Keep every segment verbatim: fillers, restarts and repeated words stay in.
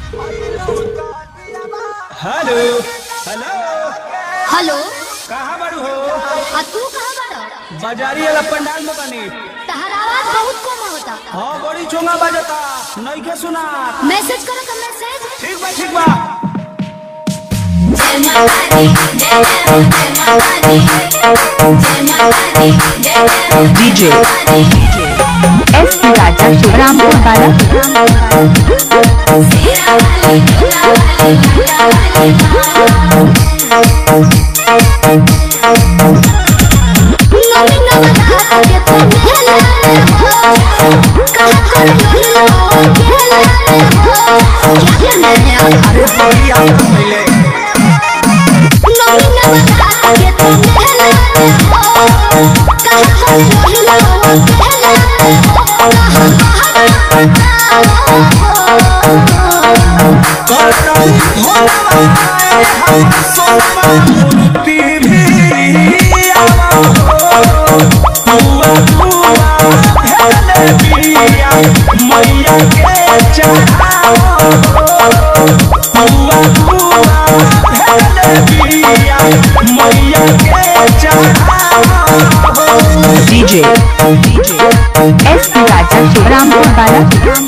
Hello hello hello कहाँ बारू हो? आ तू कहाँ बाड़ा? बाजारी वाला पंडाल में बनी। तहर आवाज बहुत कम होता। हाँ बड़ी चोंगा बजता नहीं के सुना। मैसेज करो तो मैसेज। ठीक बा ठीक बा। जय माता दी जय जय माता दी जय माता दी जय DJ S P Raja Shivrampur बाला सेरा वाली दुला वाली दुला वाली मम्मी ना बता के तो मेला हो कहां कर लो खेला हो क्या मैंने अरे बढ़िया पहले मम्मी ना बता के तो मेला हो कहां कर लो खेला DJ S P Raja Shivrampur बाला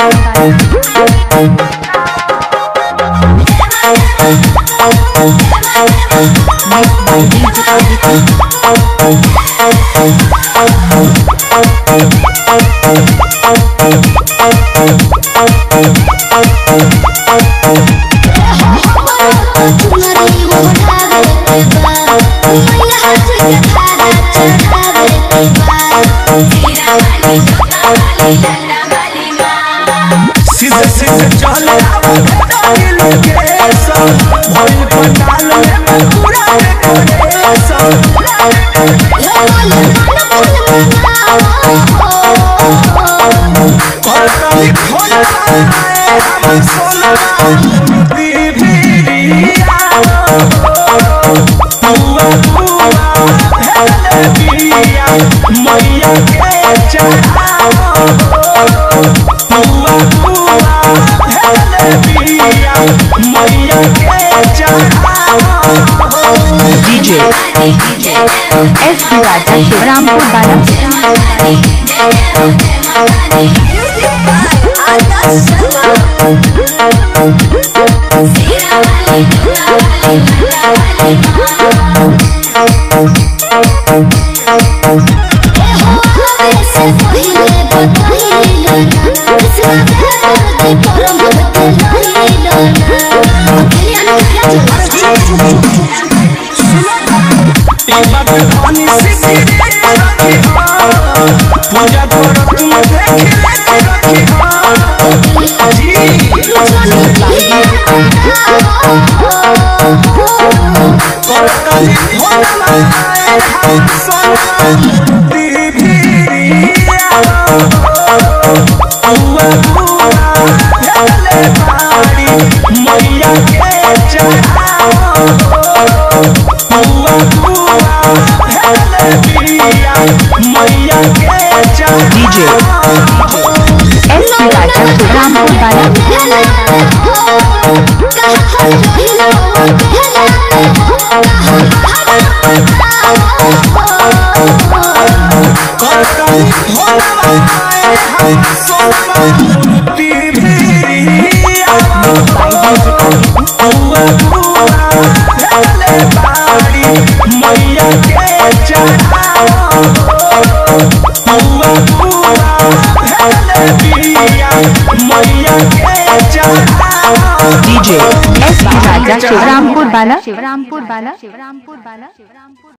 सीधे सीधे चले आवा डाली लोकेशन भइल पंडाल में पूरा डेकोरेशन करताली खोला हमर सोना मूर्ति भिरिया बुआ बुआ हेले बिया मैया के चढ़ाओ बुआ बुआ हेले बिया मैया के चढ़ाओ DJ S P Raja Shivrampur बाला पूजा करो तुम देख मैया के चढ़ाओ मैया के DJ S P Raja Shivrampur बाला मैया के चढ़ाओ मैया के चढ़ाओ DJ S P Raja Shivrampur बाला शिवरामपुर बाला शिवरामपुर बाला शिवरामपुर